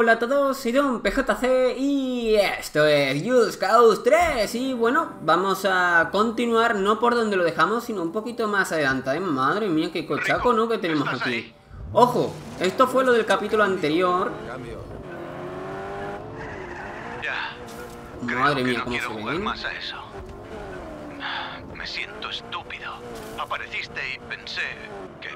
Hola a todos, soy Don PJC y esto es Just Cause 3. Y bueno, vamos a continuar no por donde lo dejamos, sino un poquito más adelante. Madre mía, qué cochaco, ¿no? Que tenemos aquí. Ojo, esto fue lo del capítulo anterior. Madre mía, cómo se ve. Más a eso. Me siento estúpido. Apareciste y pensé que...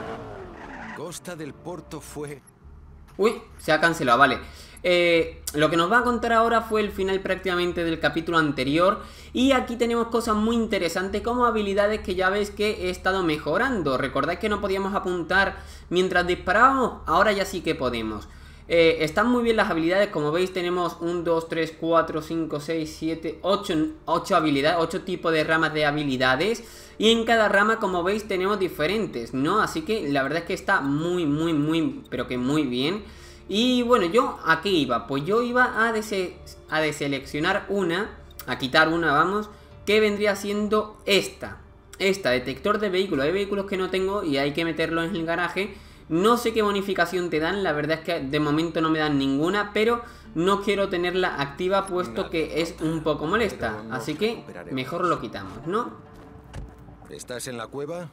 Costa del Porto fue... Uy, se ha cancelado, vale. Lo que nos va a contar ahora fue el final prácticamente del capítulo anterior. Y aquí tenemos cosas muy interesantes como habilidades que ya veis que he estado mejorando. Recordad que no podíamos apuntar mientras disparábamos, ahora ya sí que podemos. Están muy bien las habilidades, como veis tenemos 1, 2, 3, 4, 5, 6, 7, 8 habilidades, 8 tipos de ramas de habilidades. Y en cada rama, como veis, tenemos diferentes, ¿no? Así que la verdad es que está muy, pero que muy bien. Y bueno, ¿yo a qué iba? Pues yo iba a deseleccionar una, a quitar una, vamos, que vendría siendo esta, detector de vehículos. Hay vehículos que no tengo y hay que meterlos en el garaje. No sé qué bonificación te dan, la verdad es que de momento no me dan ninguna, pero no quiero tenerla activa puesto que es un poco molesta. Así que mejor lo quitamos, ¿no? ¿Estás en la cueva?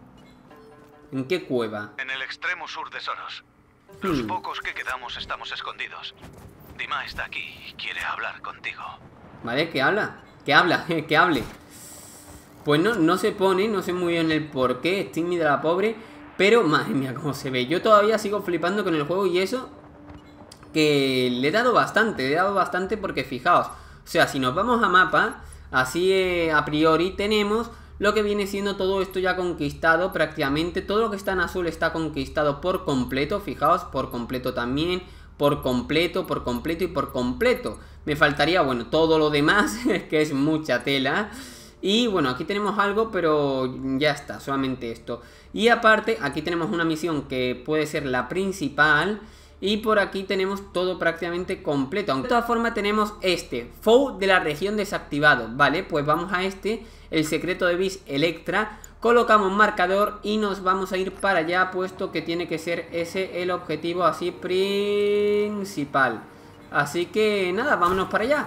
¿En qué cueva? En el extremo sur de Soros. Los pocos que quedamos estamos escondidos. Dima está aquí y quiere hablar contigo. Vale, ¿qué habla? ¿Qué habla? Que hable. Pues no se pone, no sé muy bien el por qué, es tímida la pobre. Pero, madre mía, cómo se ve. Yo todavía sigo flipando con el juego y eso que le he dado bastante porque fijaos. O sea, si nos vamos a mapa, así a priori tenemos lo que viene siendo todo esto ya conquistado prácticamente. Todo lo que está en azul está conquistado por completo, fijaos, por completo también, por completo y por completo. Me faltaría, bueno, todo lo demás, que es mucha tela. Y bueno, aquí tenemos algo, pero ya está, solamente esto. Y aparte, aquí tenemos una misión que puede ser la principal. Y por aquí tenemos todo prácticamente completo. Aunque de todas formas tenemos Foe de la región desactivado. Vale, pues vamos a el secreto de Vis Electra. Colocamos marcador y nos vamos a ir para allá, puesto que tiene que ser ese el objetivo así principal. Así que nada, vámonos para allá.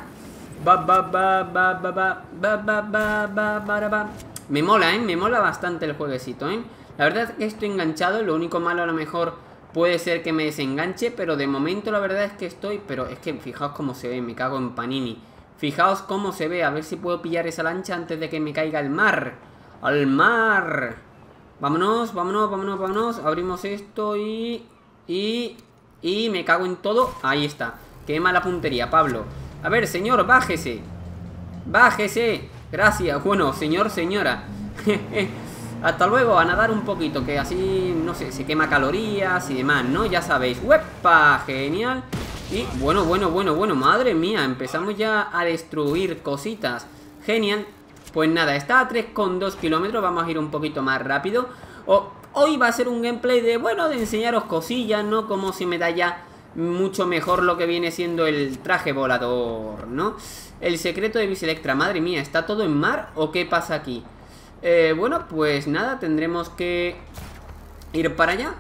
Me mola, me mola bastante el jueguecito, La verdad es que estoy enganchado. Lo único malo a lo mejor puede ser que me desenganche, pero de momento la verdad es que estoy... Pero es que fijaos cómo se ve, me cago en Panini. Fijaos cómo se ve, a ver si puedo pillar esa lancha antes de que me caiga al mar. ¡Al mar! Vámonos. Abrimos esto y me cago en todo. Ahí está. Qué mala puntería, Pablo. A ver, señor, bájese. Bájese. Gracias. Bueno, señor, señora. Hasta luego, a nadar un poquito, que así, no sé, se quema calorías y demás, ¿no? Ya sabéis. ¡Uepa! Genial. Y bueno, madre mía, empezamos ya a destruir cositas. Genial. Pues nada, está a 3,2 kilómetros, vamos a ir un poquito más rápido. Hoy va a ser un gameplay de, bueno, de enseñaros cosillas, ¿no? Como si me da ya mucho mejor lo que viene siendo el traje volador, ¿no? El secreto de Vis Electra, madre mía, ¿está todo en mar o qué pasa aquí? Bueno, pues nada, tendremos que ir para allá.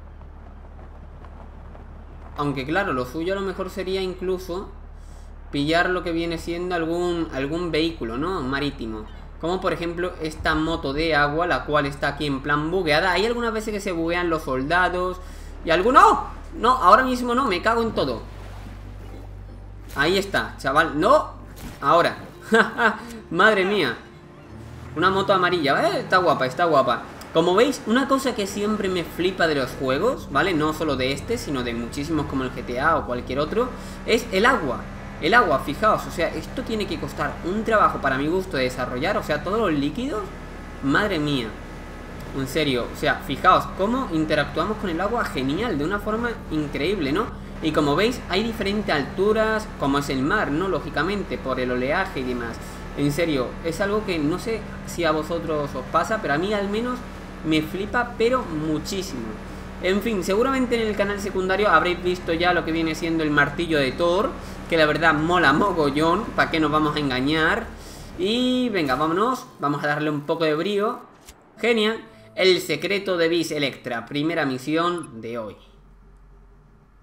Aunque claro, lo suyo a lo mejor sería incluso pillar lo que viene siendo algún vehículo, ¿no? Marítimo. Como por ejemplo esta moto de agua, la cual está aquí en plan bugueada. Hay algunas veces que se buguean los soldados y algunos... ¡Oh! No, ahora mismo no, me cago en todo. Ahí está, chaval. ¡No! Ahora. Madre mía. Una moto amarilla, está guapa, está guapa. Como veis, una cosa que siempre me flipa de los juegos, ¿vale? No solo de sino de muchísimos como el GTA o cualquier otro, es el agua. El agua, fijaos, o sea, esto tiene que costar un trabajo para mi gusto de desarrollar. O sea, todos los líquidos, madre mía. En serio, o sea, fijaos cómo interactuamos con el agua, genial, de una forma increíble, ¿no? Y como veis, hay diferentes alturas, como es el mar, ¿no? Lógicamente, por el oleaje y demás. En serio, es algo que no sé si a vosotros os pasa, pero a mí al menos me flipa, pero muchísimo. En fin, seguramente en el canal secundario habréis visto ya lo que viene siendo el martillo de Thor, que la verdad mola mogollón, ¿para qué nos vamos a engañar? Y venga, vámonos, vamos a darle un poco de brío. Genial. El secreto de Vis Electra, primera misión de hoy.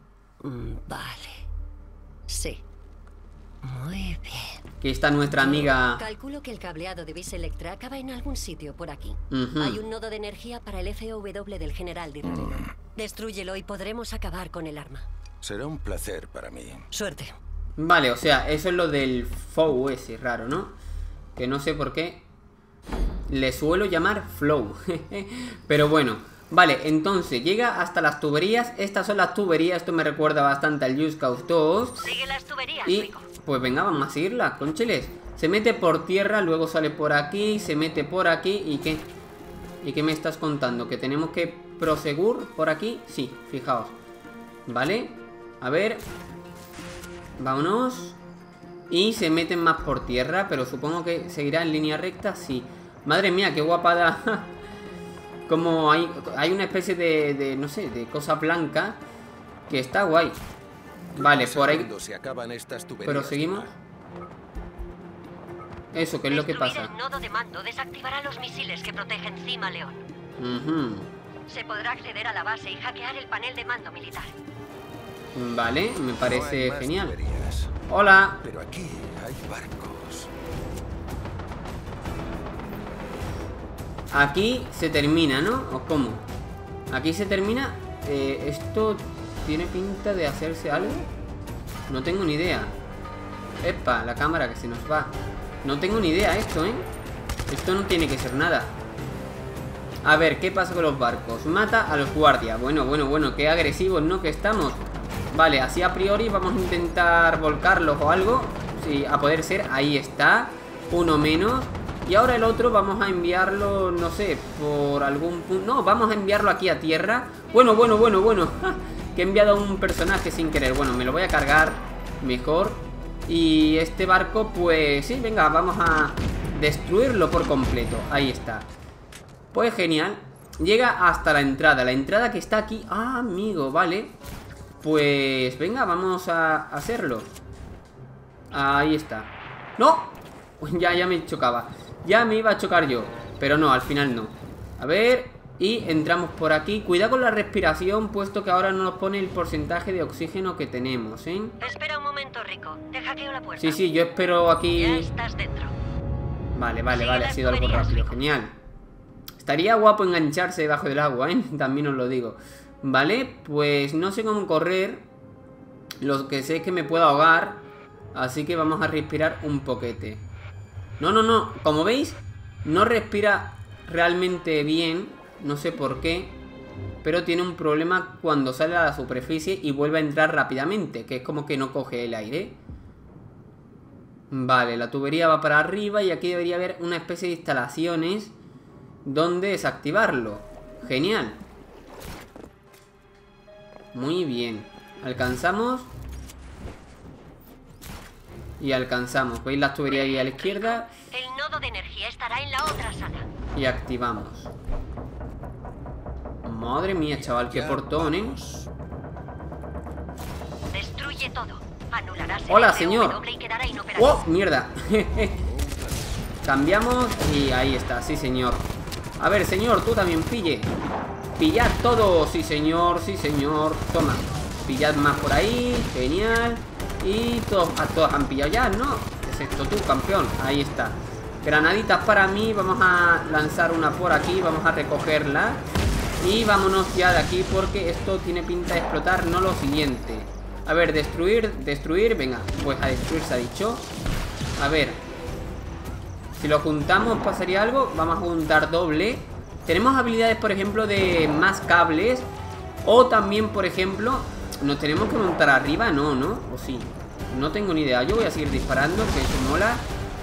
Vale. Sí. Muy bien. Aquí está nuestra amiga. Calculo que el cableado de Vis Electra acaba en algún sitio por aquí. Hay un nodo de energía para el FOW del general Dirreno. Destrúyelo y podremos acabar con el arma. Será un placer para mí. Suerte. Vale, o sea, eso es lo del FOW ese raro, ¿no? Que no sé por qué le suelo llamar flow. Pero bueno, vale, entonces llega hasta las tuberías. Estas son las tuberías, esto me recuerda bastante al Just Cause 2. Sigue las tuberías, y Rico. pues venga, vamos a seguirla, concheles. Se mete por tierra, luego sale por aquí, se mete por aquí. ¿Y qué? ¿Y qué me estás contando? ¿Que tenemos que proseguir por aquí? Sí, fijaos. Vale, a ver. Vámonos. Y se meten más por tierra, pero supongo que seguirá en línea recta, sí. Madre mía, qué guapada. Como hay una especie de no sé, de cosa blanca que está guay. Vale, por ahí. Se acaban estas tuberías, Pero seguimos. Eso, ¿qué es lo que pasa? El nodo de mando desactivará los misiles que protegen Cima León. Se podrá acceder a la base y hackear el panel de mando militar. Vale, me parece No hay más genial. tuberías. Hola. Pero aquí hay barcos. Aquí se termina, ¿no? ¿O cómo? Aquí se termina. ¿Esto tiene pinta de hacerse algo? No tengo ni idea. Epa, la cámara que se nos va. No tengo ni idea esto, ¿eh? Esto no tiene que ser nada. A ver, ¿qué pasa con los barcos? Mata a los guardias. Bueno, qué agresivos, ¿no? Que estamos. Vale, así a priori vamos a intentar volcarlos o algo. Sí, a poder ser. Ahí está. Uno menos. Y ahora el otro vamos a enviarlo, no sé, por algún punto. No, vamos a enviarlo aquí a tierra. Bueno. Que he enviado a un personaje sin querer. Bueno, me lo voy a cargar mejor. Y este barco, pues sí, venga, vamos a destruirlo por completo. Ahí está. Pues genial. Llega hasta la entrada. La entrada que está aquí. Ah, amigo, vale. Pues venga, vamos a hacerlo. Ahí está. ¡No! Ya me chocaba. Ya me iba a chocar yo. Pero no, al final no. A ver. Y entramos por aquí. Cuidado con la respiración, puesto que ahora no nos pone el porcentaje de oxígeno que tenemos, ¿eh? Espera un momento, Rico. Te hackeo la puerta. Sí, yo espero aquí. Ya estás dentro. Vale, ha sido algo rápido, genial. Estaría guapo engancharse debajo del agua, ¿eh? También os lo digo. Vale, pues no sé cómo correr. Lo que sé es que me puedo ahogar. Así que vamos a respirar un poquete. No, como veis, no respira realmente bien. No sé por qué, pero tiene un problema cuando sale a la superficie y vuelve a entrar rápidamente, que es como que no coge el aire. Vale, la tubería va para arriba y aquí debería haber una especie de instalaciones donde desactivarlo. Genial. Muy bien. Alcanzamos. Y alcanzamos. ¿Veis las tuberías ahí a la izquierda? El nodo de energía estará en la otra sala. Y activamos. Madre mía, chaval, qué portón, ¿eh? Destruye todo. Anularás el Hola, FOW señor. y quedará inoperativo. ¡Oh, mierda! Cambiamos y ahí está, sí, señor. A ver, señor, tú también pille. Pillad todo, sí, señor, sí, señor. Toma, pillad más por ahí, genial. Y todos han pillado ya, ¿no? ¿Qué es esto tú, campeón? Ahí está. Granaditas para mí, vamos a lanzar una por aquí, vamos a recogerla. Y vámonos ya de aquí porque esto tiene pinta de explotar, no lo siguiente. A ver, destruir, venga, pues a destruir se ha dicho. A ver, si lo juntamos pasaría algo. Vamos a juntar doble. Tenemos habilidades, por ejemplo, de más cables. O también, por ejemplo, nos tenemos que montar arriba, no, o sí. No tengo ni idea, yo voy a seguir disparando, que eso mola.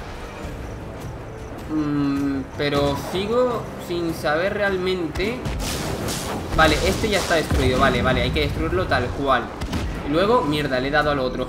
Pero sigo sin saber realmente. Vale, este ya está destruido. Vale, hay que destruirlo tal cual. Y luego, mierda, le he dado al otro.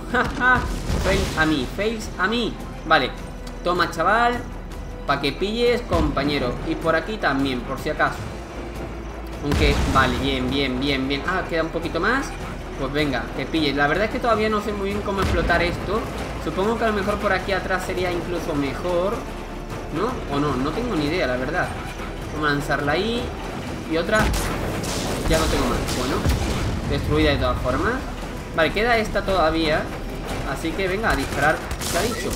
Fails a mí. Vale, toma, chaval. Para que pilles, compañero. Y por aquí también, por si acaso. Aunque, vale, bien. Ah, queda un poquito más. Pues venga, que pilles. La verdad es que todavía no sé muy bien cómo explotar esto. Supongo que a lo mejor por aquí atrás sería incluso mejor, ¿no? O no tengo ni idea, la verdad. Vamos a lanzarla ahí. Y otra. Ya no tengo más. Bueno, destruida de todas formas. Vale, queda esta todavía. Así que venga, a disparar. ¿Qué ha dicho?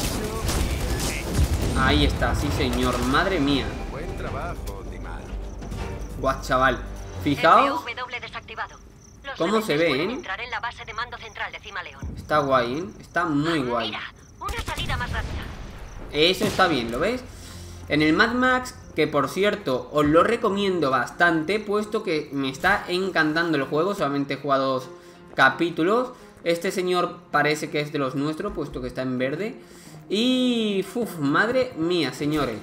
Ahí está, sí señor, madre mía. Buen trabajo, Dima. Guau, chaval. Fijaos FOW desactivado. Los cómo se ve, pueden ¿eh? entrar en la base de mando central de Cima León. Está guay, ¿eh? Está muy guay. Mira, una salida más rápida. Eso está bien, ¿lo ves? En el Mad Max, que por cierto os lo recomiendo bastante, puesto que me está encantando el juego. Solamente he jugado 2 capítulos. Este señor parece que es de los nuestros, puesto que está en verde. Y... ¡uf! Madre mía, señores.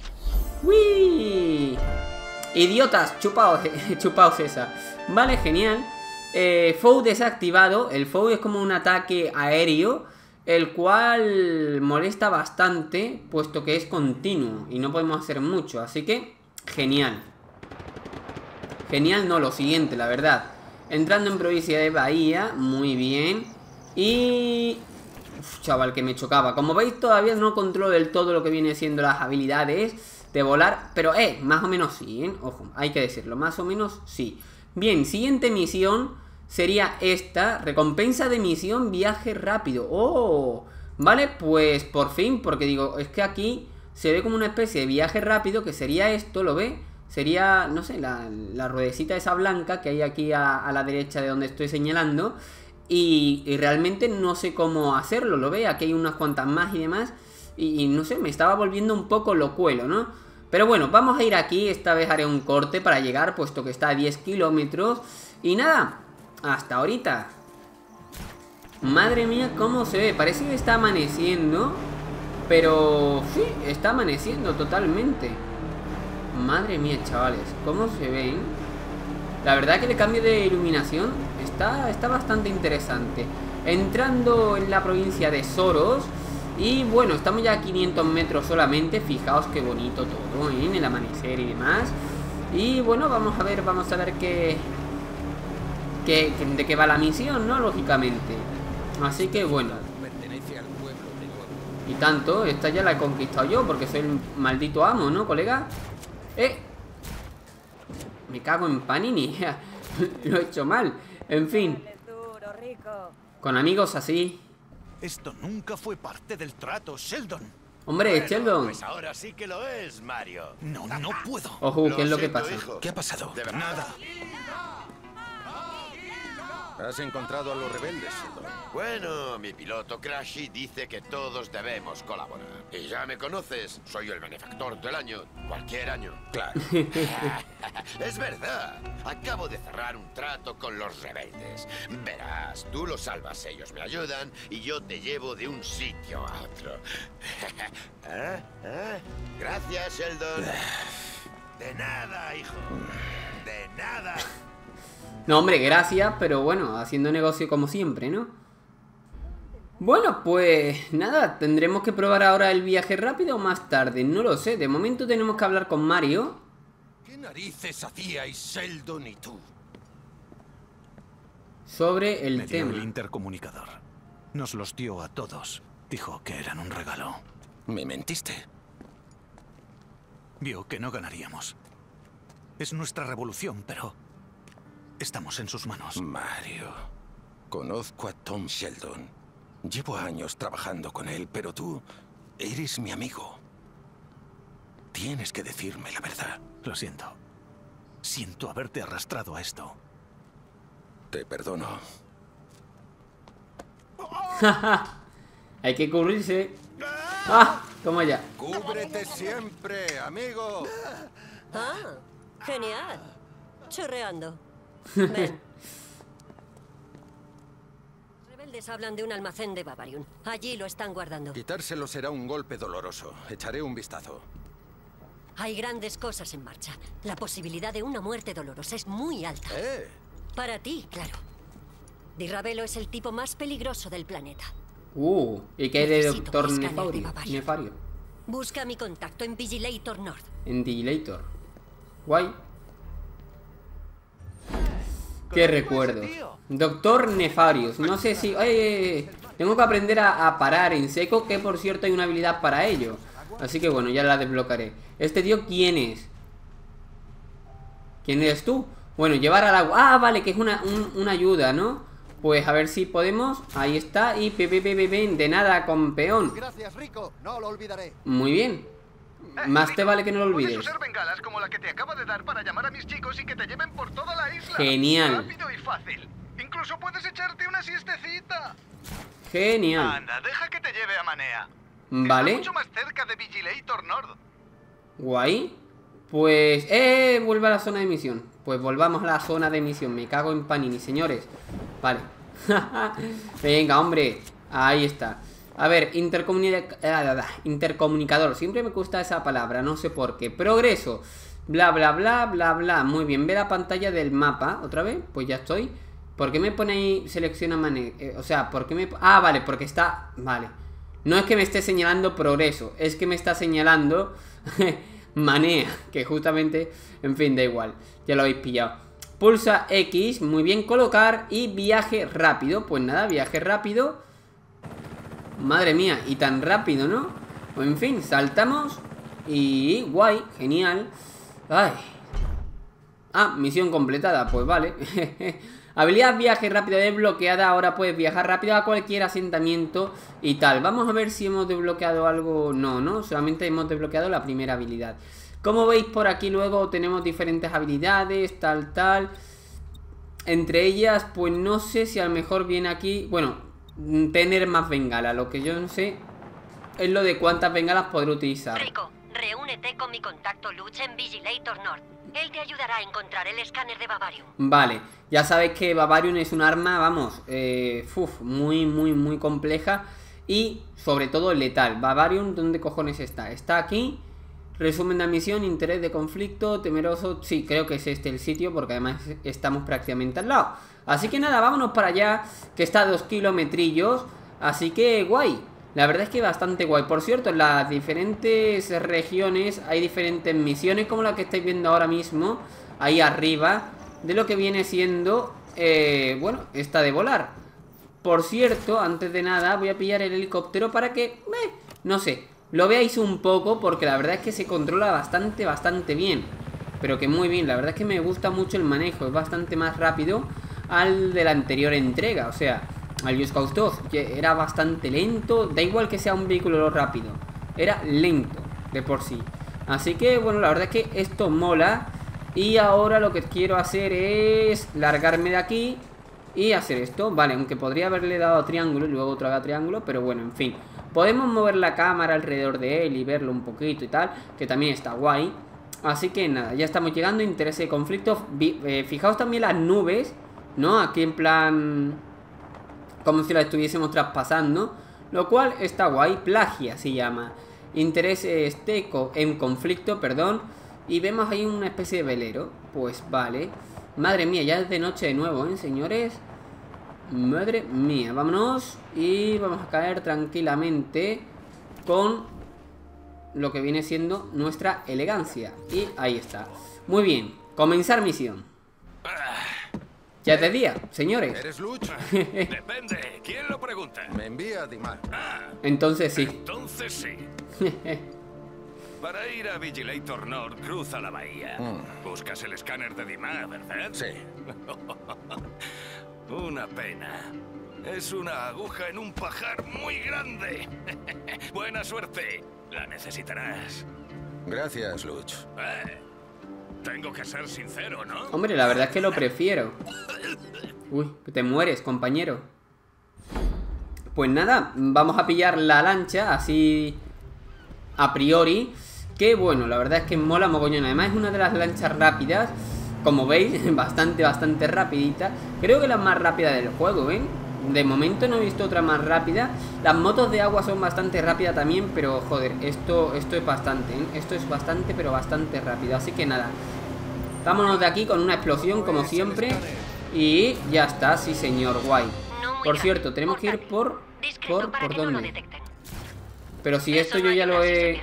¡Uy! Idiotas, chupaos esa. Vale, genial. FOW desactivado. El FOW es como un ataque aéreo, el cual molesta bastante, puesto que es continuo y no podemos hacer mucho. Así que, genial. Genial, no, lo siguiente, la verdad. Entrando en provincia de Bahía, muy bien. Y... uf, chaval, que me chocaba. Como veis, todavía no controlo del todo lo que viene siendo las habilidades de volar, pero más o menos sí, ¿eh? Ojo, hay que decirlo, más o menos sí. Bien, siguiente misión sería esta. Recompensa de misión, viaje rápido. ¡Oh! Vale, pues por fin, porque digo, es que aquí se ve como una especie de viaje rápido, que sería esto, ¿lo ve? Sería, no sé, la ruedecita esa blanca que hay aquí a la derecha de donde estoy señalando. Y realmente no sé cómo hacerlo, ¿lo ve? Aquí hay unas cuantas más y demás. Y no sé, me estaba volviendo un poco locuelo, ¿no? Pero bueno, vamos a ir aquí. Esta vez haré un corte para llegar, puesto que está a 10 kilómetros. Y nada, hasta ahorita. Madre mía, cómo se ve. Parece que está amaneciendo, pero sí, está amaneciendo totalmente. Madre mía, chavales, cómo se ven. La verdad que el cambio de iluminación está bastante interesante. Entrando en la provincia de Soros. Y bueno, estamos ya a 500 metros solamente. Fijaos qué bonito todo, ¿eh? En el amanecer y demás. Y bueno, vamos a ver de qué va la misión, ¿no? Lógicamente. Así que bueno. Y tanto, esta ya la he conquistado yo, porque soy el maldito amo, ¿no, colega? Me cago en Panini. Lo he hecho mal. En fin. Con amigos así. Esto nunca fue parte del trato, Sheldon. Hombre, Bueno, Sheldon. pues ahora sí que lo es, Mario. No puedo. Ojo, ¿qué es lo que siento, pasa? hijo. ¿Qué ha pasado? De verdad. Nada. ¿Has encontrado a los rebeldes, Sheldon? Bueno, mi piloto Crashy dice que todos debemos colaborar. Y ya me conoces, soy el benefactor del año, cualquier año. Claro. Es verdad, acabo de cerrar un trato con los rebeldes. Verás, tú los salvas, ellos me ayudan y yo te llevo de un sitio a otro. Gracias, Sheldon. De nada, hijo. De nada. No, hombre, gracias, pero bueno, haciendo negocio como siempre, ¿no? Bueno, pues nada, tendremos que probar ahora el viaje rápido o más tarde, no lo sé. De momento tenemos que hablar con Mario. ¿Qué narices hacíais Sheldon y tú? Sobre el Me dio tema. el intercomunicador. Nos los dio a todos. Dijo que eran un regalo. ¿Me mentiste? Vio que no ganaríamos. Es nuestra revolución, pero estamos en sus manos. Mario, conozco a Tom Sheldon. Llevo años trabajando con él, pero tú eres mi amigo. Tienes que decirme la verdad. Lo siento. Siento haberte arrastrado a esto. Te perdono. Hay que cubrirse. ¡Ah! Toma ya. ¡Cúbrete siempre, amigo! Ah, genial. Chorreando. Ven. Rebeldes hablan de un almacén de Bavarium. Allí lo están guardando. Quitárselo será un golpe doloroso. Echaré un vistazo. Hay grandes cosas en marcha. La posibilidad de una muerte dolorosa es muy alta. Para ti, claro. Di Ravelo es el tipo más peligroso del planeta. ¿Y qué hay de Necesito Doctor un escáner de Nefario? Bavaria. Nefario. Busca mi contacto en Vigilator North. En Digilator. Guay. Qué recuerdos. Doctor Nefarius. No sé si... tengo que aprender a parar en seco, que por cierto hay una habilidad para ello. Así que bueno, ya la desbloquearé. ¿Este tío quién es? ¿Quién eres tú? Bueno, llevar al agua. Ah, vale, que es una ayuda, ¿no? Pues a ver si podemos. Ahí está. Y de nada, campeón. Gracias, Rico. No lo olvidaré. Muy bien. Más te vale que no lo olvides. Puedes usar bengalas como la que te acabo de dar para llamar a mis chicos y que te lleven por toda la isla. Genial. Rápido y fácil. Incluso puedes echarte una siestecita. Genial. Anda, deja que te lleve a Manea. Vale. Está mucho más cerca de Vigilator Nord. Guay. Pues... vuelve a la zona de misión. Pues volvamos a la zona de misión. Me cago en Panini, señores. Vale. Venga, hombre. Ahí está. A ver, intercomunicador. Siempre me gusta esa palabra, no sé por qué. Progreso. Bla, bla, bla, bla, bla. Muy bien, ve la pantalla del mapa. ¿Otra vez? Pues ya estoy. ¿Por qué me pone ahí selecciona manera? O sea, ¿por qué me... Ah, vale, porque está... Vale. No es que me esté señalando progreso. Es que me está señalando... manea. Que justamente... En fin, da igual. Ya lo habéis pillado. Pulsa X. Muy bien, colocar. Y viaje rápido. Pues nada, viaje rápido. Madre mía, y tan rápido, ¿no? Pues en fin, saltamos. Y guay, genial. Ay. Ah, misión completada, pues vale. Habilidad viaje rápido desbloqueada. Ahora puedes viajar rápido a cualquier asentamiento y tal. Vamos a ver si hemos desbloqueado algo. No, no, solamente hemos desbloqueado la primera habilidad. Como veis por aquí luego tenemos diferentes habilidades, tal. Entre ellas, pues no sé si a lo mejor viene aquí. Bueno, tener más bengala. Lo que yo no sé es lo de cuántas bengalas podré utilizar. Rico, reúnete con mi contacto Lutz en Vigilator Nord. Él te ayudará a encontrar el escáner de Bavarium. Vale, ya sabéis que Bavarium es un arma, vamos, muy compleja. Y sobre todo letal. Bavarium, ¿dónde cojones está? Está aquí. Resumen de misión, interés de conflicto, temeroso. Sí, creo que es este el sitio, porque además estamos prácticamente al lado. Así que nada, vámonos para allá, que está a 2 kilometrillos. Así que guay. La verdad es que bastante guay. Por cierto, en las diferentes regiones hay diferentes misiones, como la que estáis viendo ahora mismo, ahí arriba, de lo que viene siendo, bueno, esta de volar. Por cierto, antes de nada, voy a pillar el helicóptero para que, no sé, lo veáis un poco, porque la verdad es que se controla bastante bien. Pero que muy bien, la verdad es que me gusta mucho el manejo, es bastante más rápido al de la anterior entrega, o sea, al Just Cause 2, que era bastante lento. Da igual que sea un vehículo rápido, era lento de por sí. Así que bueno, la verdad es que esto mola. Y ahora lo que quiero hacer es largarme de aquí y hacer esto. Vale, aunque podría haberle dado a triángulo y luego otra vez a triángulo, pero bueno, en fin. Podemos mover la cámara alrededor de él y verlo un poquito y tal, que también está guay. Así que nada, ya estamos llegando. Interés de conflicto. Fijaos también las nubes, ¿no? Aquí en plan... como si la estuviésemos traspasando. Lo cual está guay. Plagia se llama. Interés en conflicto, perdón. Y vemos ahí una especie de velero. Pues vale. Madre mía, ya es de noche de nuevo, ¿eh, señores? Madre mía, vámonos. Y vamos a caer tranquilamente con lo que viene siendo nuestra elegancia. Y ahí está. Muy bien, comenzar misión. Ya es de día, señores. ¿Eres Lutz? Depende, ¿quién lo pregunta? Me envía a Dimar. Entonces sí. Entonces sí. Para ir a Vigilator Nord, cruza la bahía. Buscas el escáner de Dimar, ¿verdad? Sí. Una pena. Es una aguja en un pajar muy grande. Buena suerte. La necesitarás. Gracias, Lutz. Tengo que ser sincero, ¿no? Hombre, la verdad es que lo prefiero. Uy, que te mueres, compañero. Pues nada, vamos a pillar la lancha, así a priori. Que bueno, la verdad es que mola mogollón. Además es una de las lanchas rápidas. Como veis, bastante rapidita. Creo que la más rápida del juego, ¿ven? De momento no he visto otra más rápida. Las motos de agua son bastante rápidas también. Pero joder, esto es bastante, ¿eh? Esto es bastante, pero bastante rápido. Así que nada, vámonos de aquí con una explosión como siempre. Y ya está, sí señor, guay. Por cierto, tenemos que ir por ¿dónde? Pero si esto yo ya lo he...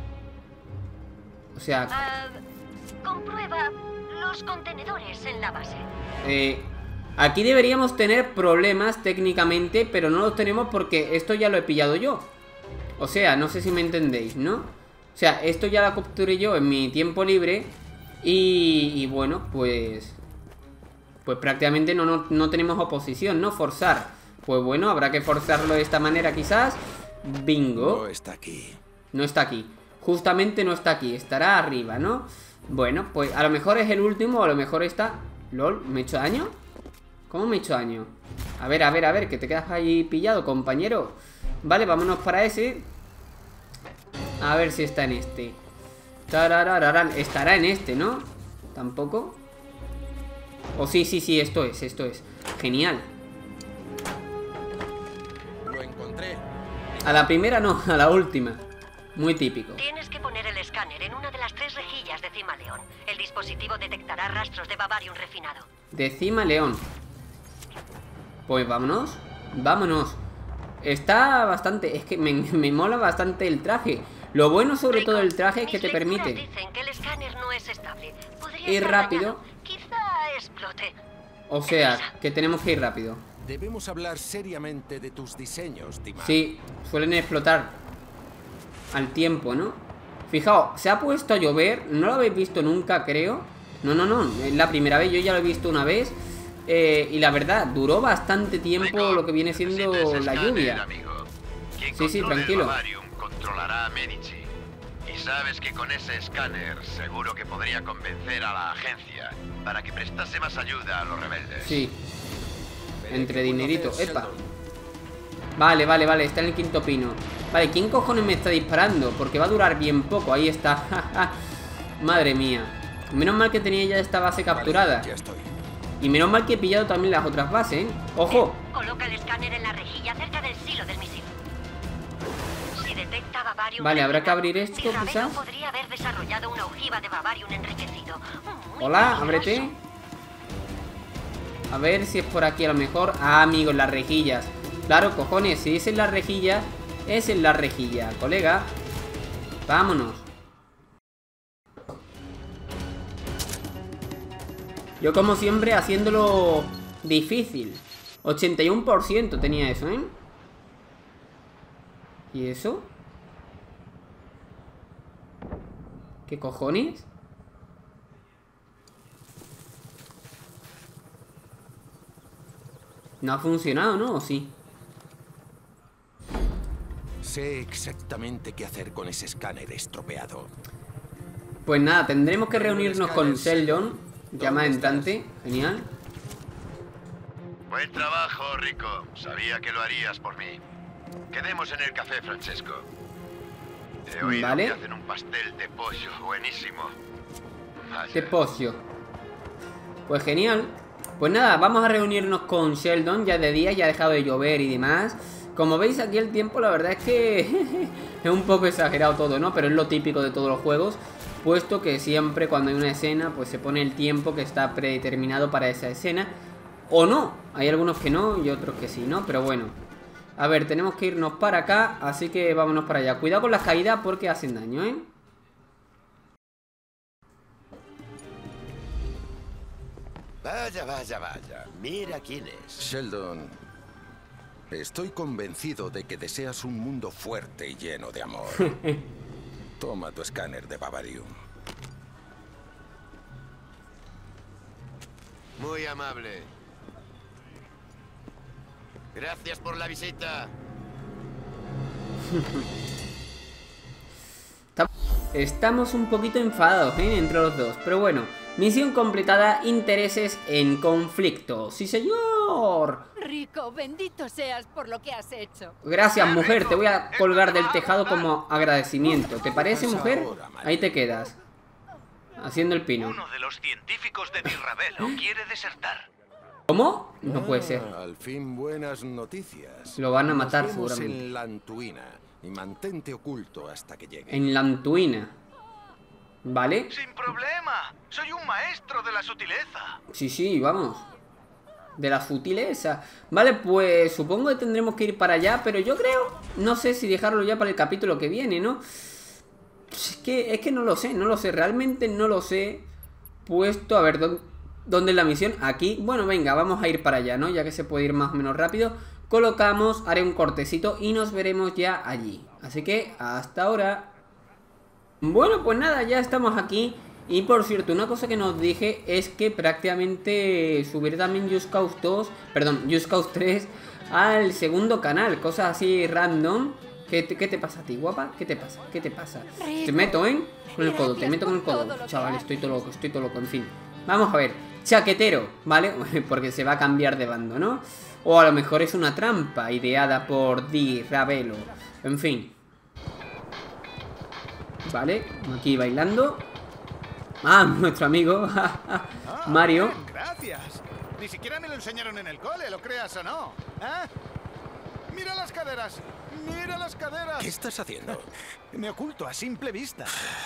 O sea... comprueba los contenedores en la base. Aquí deberíamos tener problemas técnicamente, pero no los tenemos porque esto ya lo he pillado yo. O sea, no sé si me entendéis, ¿no? O sea, esto ya lo capturé yo en mi tiempo libre. Y bueno, pues... pues prácticamente no tenemos oposición, ¿no? Forzar. Pues bueno, habrá que forzarlo de esta manera quizás. Bingo. No está aquí. No está aquí. Justamente no está aquí. Estará arriba, ¿no? Bueno, pues a lo mejor es el último. A lo mejor está... LOL, ¿me he hecho daño? ¿Cómo me he hecho daño? A ver, que te quedas ahí pillado, compañero. Vale, vámonos para ese. A ver si está en este. Tararararán. Estará en este, ¿no? Tampoco. Oh, sí, esto es. Genial. Lo encontré. A la primera no, a la última. Muy típico. Tienes que poner el escáner en una de las 3 rejillas de Cima León. El dispositivo detectará rastros de Bavarium refinado. De Cima León. Pues vámonos. Vámonos. Está bastante... Es que me mola bastante el traje. Lo bueno sobre todo del traje es que te permite dicen que el escáner no es estable. Podría ir estar rápido. dañado. Quizá explote. O sea, que tenemos que ir rápido. Debemos hablar seriamente de tus diseños, Timar. Sí, suelen explotar al tiempo, ¿no? Fijaos, se ha puesto a llover. No lo habéis visto nunca, creo. No, es la primera vez. Yo ya lo he visto una vez. Y la verdad, duró bastante tiempo lo que viene siendo la lluvia. Sí, tranquilo. Controlará a Medici. Y sabes que con ese escáner seguro que podría convencer a la agencia para que prestase más ayuda a los rebeldes. Sí. Entre dinerito. Epa. Vale, está en el quinto pino. Vale, ¿quién cojones me está disparando? Porque va a durar bien poco. Ahí está. Madre mía. Menos mal que tenía ya esta base capturada. Ya estoy. Y menos mal que he pillado también las otras bases, ¿eh? ¡Ojo! Coloca el escáner en la rejilla cerca del silo del misil. Si detecta Bavarium vale, habrá que abrir esto, quizás. Podría haber desarrollado una ojiva de Bavarium enriquecido. Hola, ábrete. A ver si es por aquí a lo mejor. Ah, amigos, las rejillas. Claro, cojones, si es en las rejillas, es en la rejilla, colega. Vámonos. Yo como siempre haciéndolo difícil. 81% tenía eso, ¿eh? ¿Y eso? ¿Qué cojones? No ha funcionado, ¿no? ¿O sí? Sé exactamente qué hacer con ese escáner estropeado. Pues nada, tendremos que reunirnos con Sheldon. Llama entrante, genial. Buen trabajo, Rico. Sabía que lo harías por mí. Quedemos en el café, Francesco. He oído que hacen un pastel de pollo buenísimo. Vaya. De pollo. Pues genial. Pues nada, vamos a reunirnos con Sheldon. Ya de día, ya ha dejado de llover y demás. Como veis aquí el tiempo, la verdad es que es un poco exagerado todo, ¿no? Pero es lo típico de todos los juegos. Puesto que siempre cuando hay una escena, pues se pone el tiempo que está predeterminado para esa escena. O no, hay algunos que no y otros que sí, ¿no? Pero bueno. A ver, tenemos que irnos para acá, así que vámonos para allá. Cuidado con las caídas porque hacen daño, ¿eh? Vaya. Mira quién es. Sheldon, estoy convencido de que deseas un mundo fuerte y lleno de amor. Toma tu escáner de Bavarium. Muy amable. Gracias por la visita. Estamos un poquito enfadados, ¿eh? Entre los dos. Pero bueno, misión completada, intereses en conflicto. ¡Sí, señor! Rico, bendito seas por lo que has hecho. Gracias, mujer. Te voy a colgar del tejado como agradecimiento. ¿Te parece, mujer? Ahí te quedas. Haciendo el pino. Uno de los científicos de Dirravelo quiere desertar. ¿Cómo? No puede ser. Al fin buenas noticias. Lo van a matar Nos vemos seguramente. en Lantuina y mantente oculto hasta que llegue. En Lantuina. ¿Vale? Sin problema. Soy un maestro de la sutileza. Sí, vamos. De la sutileza. Vale, pues supongo que tendremos que ir para allá. Pero yo creo, no sé si dejarlo ya para el capítulo que viene, ¿no? Es que no lo sé, realmente no lo sé. Puesto, a ver, ¿dónde es la misión? Aquí, bueno, venga, vamos a ir para allá, ¿no? Ya que se puede ir más o menos rápido. Colocamos, haré un cortecito y nos veremos ya allí. Así que, hasta ahora. Bueno, pues nada, ya estamos aquí Y por cierto, una cosa que no os dije es que prácticamente subiré también Just Cause 2, perdón, Just Cause 3 al segundo canal, cosas así random. ¿Qué te pasa a ti, guapa? ¿Qué te pasa? ¿Qué te pasa? Te meto, ¿eh? Con el codo, te meto con el codo. Chaval, estoy todo loco, en fin. Vamos a ver, chaquetero, ¿vale? Porque se va a cambiar de bando, ¿no? O a lo mejor es una trampa ideada por Di Ravelo. En fin. Vale, aquí bailando. Ah, nuestro amigo Mario. Gracias. Ni siquiera me lo enseñaron en el cole, lo creas o no. ¿Eh? Mira las caderas. Mira las caderas. ¿Qué estás haciendo? Me oculto a simple vista.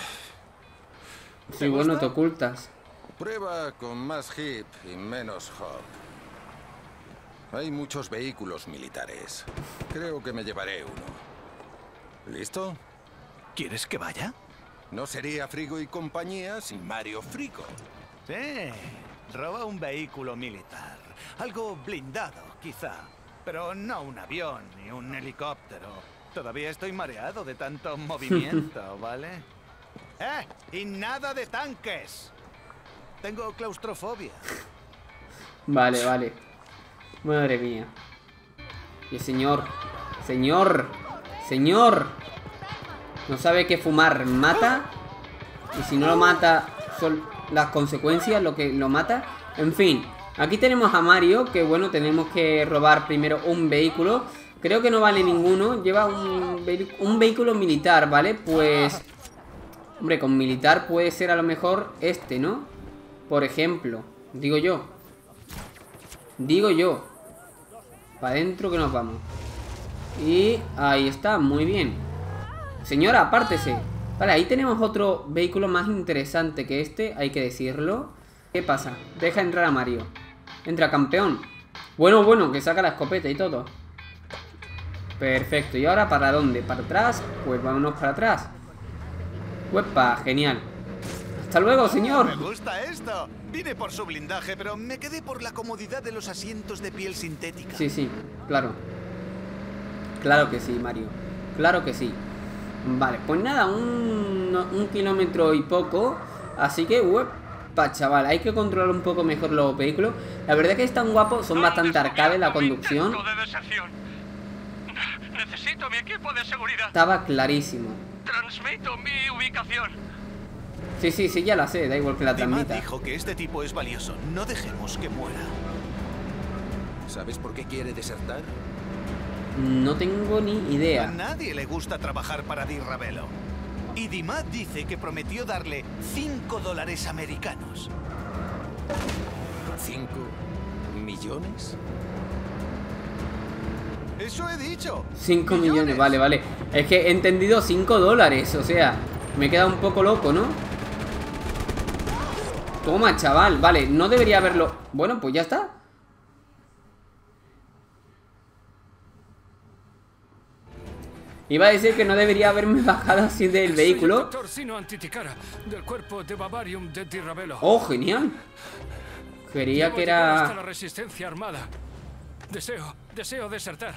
Sí, bueno, te ocultas. Prueba con más hip y menos hop. Hay muchos vehículos militares. Creo que me llevaré uno. ¿Listo? ¿Quieres que vaya? No sería Frigo y compañía sin Mario Frigo. Sí, roba un vehículo militar. Algo blindado, quizá. Pero no un avión ni un helicóptero. Todavía estoy mareado de tanto movimiento, ¿vale? Y nada de tanques. Tengo claustrofobia. Vale, vale. Madre mía. Y señor. No sabe que fumar mata. Y si no lo mata, son las consecuencias lo que lo mata. En fin. Aquí tenemos a Mario, que bueno, tenemos que robar primero un vehículo. Creo que no vale ninguno. Lleva un vehículo militar, ¿vale? Pues... Hombre, con militar puede ser a lo mejor este, ¿no? Por ejemplo. Digo yo. Para adentro que nos vamos. Y ahí está, muy bien. Señora, apártese. Vale, ahí tenemos otro vehículo más interesante que este, hay que decirlo. ¿Qué pasa? Deja entrar a Mario. Entra, campeón. Bueno, que saca la escopeta y todo. Perfecto, ¿y ahora para dónde? ¿Para atrás? Pues vámonos para atrás. ¡Uepa! Genial. ¡Hasta luego, señor! Me gusta esto. Vine por su blindaje, pero me quedé por la comodidad de los asientos de piel sintética. Sí, claro. Claro que sí, Mario. Claro que sí. Vale, pues nada, un kilómetro y poco. Así que, uepa, chaval, hay que controlar un poco mejor los vehículos. La verdad es que están guapos, son bastante arcade la conducción. Necesito mi equipo de seguridad. Estaba clarísimo. Transmito mi ubicación. Sí, ya la sé, da igual que la transmita. dijo que este tipo es valioso. No dejemos que muera. ¿Sabes por qué quiere desertar? No tengo ni A idea. nadie le gusta trabajar para Di Ravelo. Y Dimad dice que prometió darle $5 americanos. ¿5 millones? Eso he dicho. 5 millones, vale. Es que he entendido $5, o sea, me he quedado un poco loco, ¿no? Toma, chaval, vale, no debería haberlo. Bueno, pues ya está. Iba a decir que no debería haberme bajado así del vehículo. Oh, genial. Creía que era... la resistencia armada. Deseo desertar.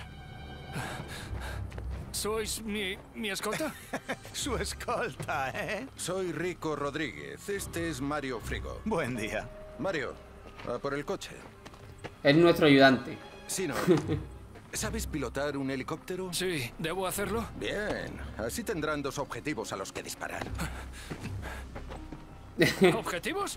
¿Sois mi escolta? Su escolta, ¿eh? Soy Rico Rodríguez. Este es Mario Frigo. Buen día. Mario, a por el coche. Es nuestro ayudante. Sí, no. ¿Sabes pilotar un helicóptero? Sí, ¿debo hacerlo? Bien. Así tendrán 2 objetivos a los que disparar. ¿Objetivos?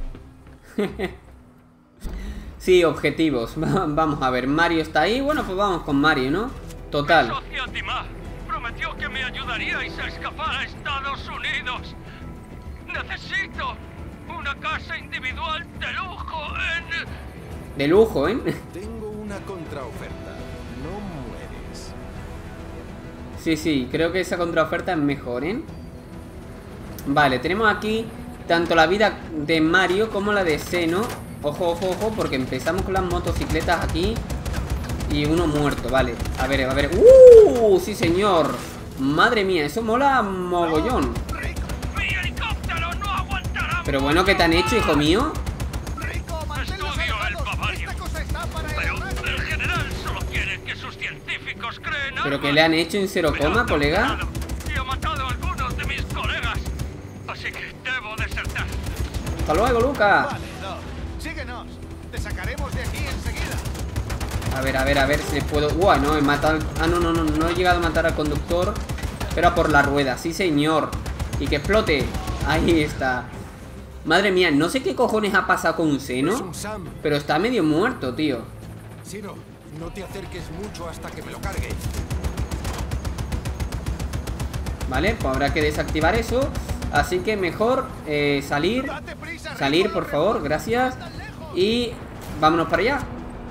Sí, objetivos. Vamos a ver, Mario está ahí. Bueno, pues vamos con Mario, ¿no? Total. Socia Dimad prometió que me ayudaríais a escapar a Estados Unidos. Necesito una casa individual de lujo en... De lujo, ¿eh? Tengo una contraoferta. No mueres. Sí, creo que esa contraoferta es mejor, ¿eh? Vale, tenemos aquí tanto la vida de Mario como la de Seno. Ojo, porque empezamos con las motocicletas aquí. Y uno muerto, vale. A ver. Sí, señor. Madre mía, eso mola mogollón. ¡Mi helicóptero no aguantará! Pero bueno, ¿qué te han hecho, hijo mío? Estudio el Bavarium. Pero el general solo quiere que sus científicos creen ¿Pero armas. qué le han hecho en 0, colega? Y ha matado a algunos de mis colegas. Así que debo desertar. Hasta luego, Luca. Vale, Doc. Síguenos. Te sacaremos de aquí enseguida. A ver si puedo... Uah, no, he matado... Ah, no he llegado a matar al conductor. Pero por la rueda, sí señor. Y que explote. Ahí está. Madre mía, no sé qué cojones ha pasado con Xeno, pero está medio muerto, tío. Sino, no te acerques mucho hasta que me lo cargue. Vale, pues habrá que desactivar eso. Así que mejor salir. Salir, por favor, gracias. Y vámonos para allá.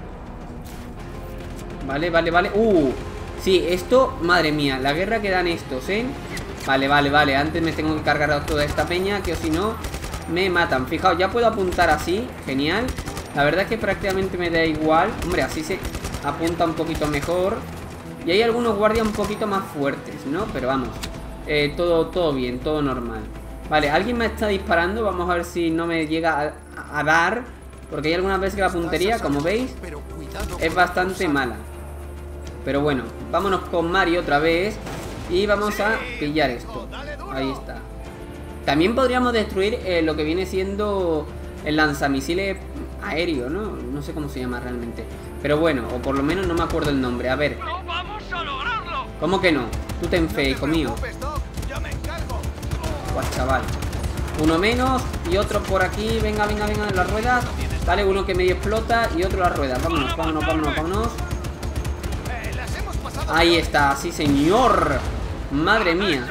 Vale. Sí, esto, madre mía, la guerra que dan estos, ¿eh? Vale, antes me tengo que cargar a toda esta peña, que o si no, me matan. Fijaos, ya puedo apuntar así, genial. La verdad es que prácticamente me da igual. Hombre, así se apunta un poquito mejor. Y hay algunos guardias un poquito más fuertes, ¿no? Pero vamos, todo bien, todo normal. Vale, alguien me está disparando. Vamos a ver si no me llega a dar, porque hay algunas veces que la puntería, como veis, es bastante mala. Pero bueno, vámonos con Mario otra vez. Y vamos a pillar esto. Ahí está. También podríamos destruir lo que viene siendo el lanzamisiles aéreo, ¿no? No sé cómo se llama realmente. Pero bueno, o por lo menos no me acuerdo el nombre. A ver. ¡No vamos a lograrlo! ¿Cómo que no? Tú ten fe, hijo mío. Guau, chaval. Uno menos y otro por aquí. Venga, en las ruedas. Vale, uno que medio explota y otro en las ruedas. Vámonos. Ahí está, sí señor. Madre mía.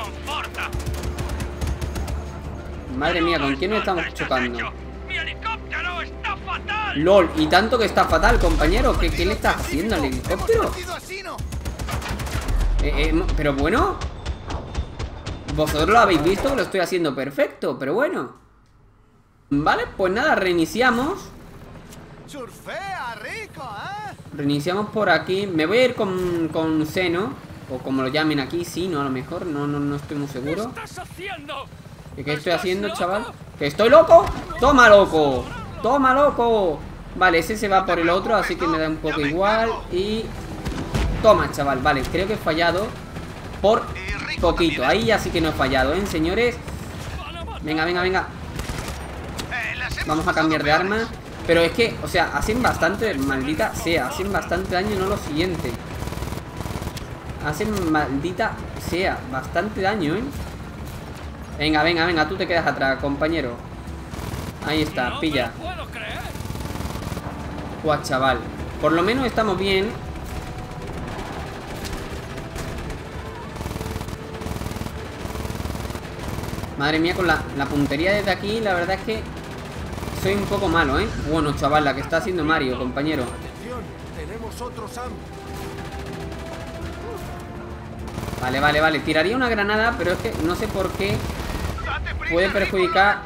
Madre mía, ¿con quién nos estamos chocando? ¡Mi helicóptero está fatal! LOL, y tanto que está fatal, compañero. ¿Qué le estás haciendo al helicóptero? Pero bueno, vosotros lo habéis visto que lo estoy haciendo perfecto, pero bueno. Vale, pues nada, reiniciamos. Surfea, rico, ¿eh? Reiniciamos por aquí. Me voy a ir con Xeno, o como lo llamen aquí, Sino a lo mejor. No estoy muy seguro. ¿Qué estás haciendo? ¿Qué estoy haciendo, chaval? ¿Que estoy loco? ¡Toma, loco! ¡Toma, loco! Vale, ese se va por el otro, así que me da un poco igual. Y... toma, chaval. Vale, creo que he fallado por poquito. Ahí ya sí que no he fallado, ¿eh, señores? Venga. Vamos a cambiar de arma. Pero es que, o sea, hacen bastante, maldita sea, hacen bastante daño, no lo siguiente. Hacen, maldita sea, bastante daño, ¿eh? Venga, tú te quedas atrás, compañero. Ahí está, pilla. Guau, chaval. Por lo menos estamos bien. Madre mía, con la puntería desde aquí, la verdad es que soy un poco malo, ¿eh? Bueno, chaval, la que está haciendo Mario, compañero. Atención, tenemos otro Sam. Vale. Tiraría una granada, pero es que no sé por qué puede perjudicar.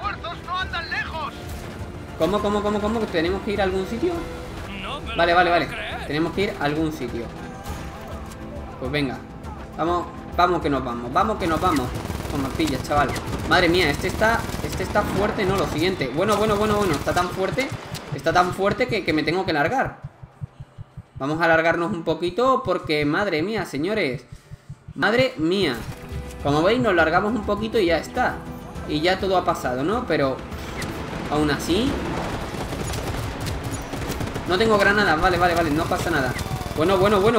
¿Cómo? ¿Tenemos que ir a algún sitio? Vale. Tenemos que ir a algún sitio. Pues venga. Vamos que nos vamos. Como pillas, chaval. Madre mía, este está fuerte, no, lo siguiente. Bueno. Está tan fuerte que me tengo que largar. Vamos a alargarnos un poquito porque, madre mía, señores. Madre mía. Como veis, nos largamos un poquito y ya está. Y ya todo ha pasado, ¿no? Pero aún así no tengo granadas, vale, no pasa nada. Bueno.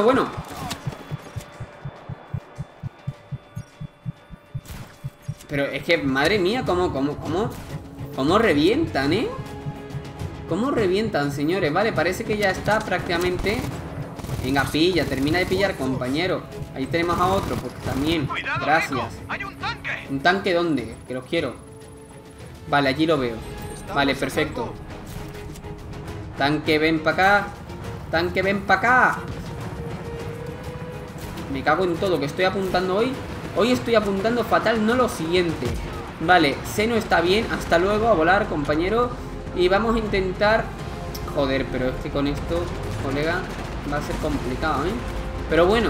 Pero es que, madre mía, ¿cómo revientan, eh? ¿Cómo revientan, señores? Vale, parece que ya está prácticamente. Venga, termina de pillar, compañero. Ahí tenemos a otro, pues también. Gracias. ¿Un tanque dónde? Que los quiero. Vale, allí lo veo. Vale, perfecto. Tanque, ven para acá. Me cago en todo, que estoy apuntando hoy. Hoy estoy apuntando fatal, no lo siguiente. Vale, Xeno está bien. Hasta luego, a volar, compañero. Y vamos a intentar... joder, pero es que con esto, colega, va a ser complicado, ¿eh? Pero bueno.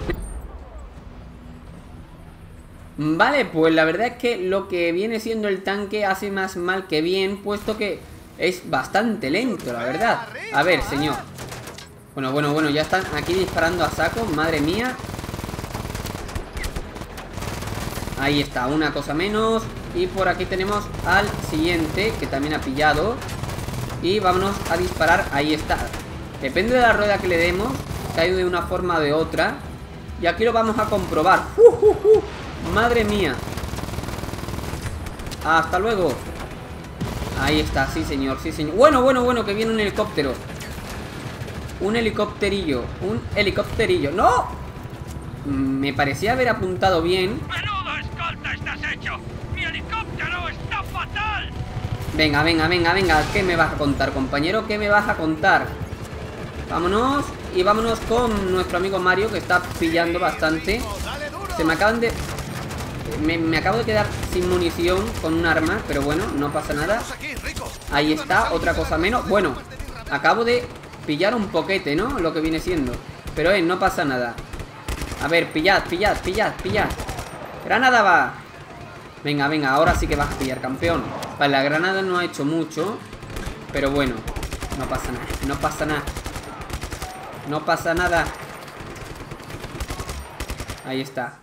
Vale, pues la verdad es que lo que viene siendo el tanque hace más mal que bien, puesto que es bastante lento, la verdad. A ver, señor. Bueno, ya están aquí disparando a saco, madre mía. Ahí está, una cosa menos. Y por aquí tenemos al siguiente, que también ha pillado. Y vámonos a disparar. Ahí está. Depende de la rueda que le demos, cae de una forma o de otra. Y aquí lo vamos a comprobar. Madre mía. Hasta luego. Ahí está, sí señor, sí señor. Bueno, que viene un helicóptero. Un helicópterillo. Un helicópterillo. ¡No! Me parecía haber apuntado bien. ¡Menudo escolta estás hecho! ¡Mi helicóptero está fatal! Venga. ¿Qué me vas a contar, compañero? ¿Qué me vas a contar? Vámonos. Y vámonos con nuestro amigo Mario, que está pillando bastante. Se me acaban de... Me acabo de quedar sin munición con un arma, pero bueno, no pasa nada. Ahí está, otra cosa menos. Bueno, acabo de pillar un poquete, ¿no? Lo que viene siendo. Pero no pasa nada. A ver, pillad. Granada va. Venga, ahora sí que vas a pillar, campeón. Vale, la granada no ha hecho mucho, pero bueno, no pasa nada. Ahí está.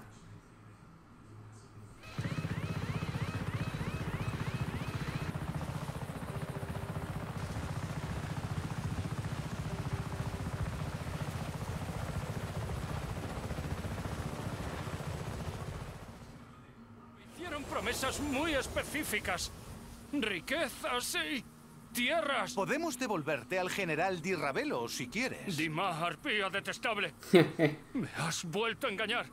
Promesas muy específicas. Riquezas y tierras. Podemos devolverte al general Di Ravelo si quieres. Dima, arpía detestable. Me has vuelto a engañar.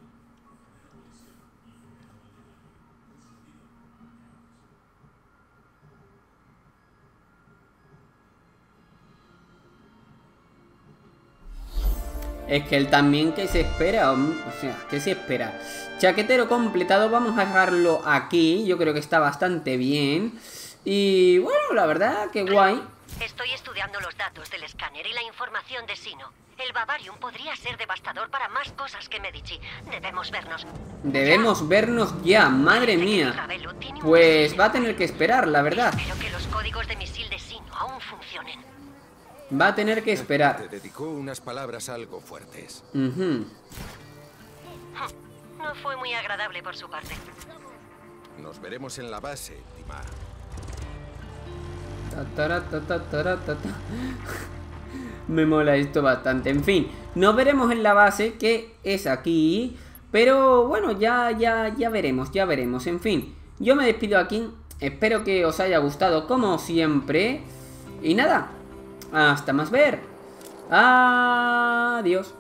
Es que él también, que se espera, o sea, ¿qué se espera? Chaquetero completado, vamos a dejarlo aquí. Yo creo que está bastante bien. Y bueno, la verdad, que guay. Estoy estudiando los datos del escáner y la información de Sino. El Bavarium podría ser devastador para más cosas que Medici. Debemos vernos. Debemos vernos ya, madre mía. Pues va a tener que esperar, la verdad. Espero que los códigos de misil de Sino aún funcionen. Va a tener que esperar. Te dedicó unas palabras algo fuertes. No fue muy agradable por su parte. Nos veremos en la base, Dima. Me mola esto bastante. En fin, nos veremos en la base, que es aquí. Pero bueno, ya veremos, En fin, yo me despido aquí. Espero que os haya gustado como siempre. Y nada, hasta más ver. Adiós.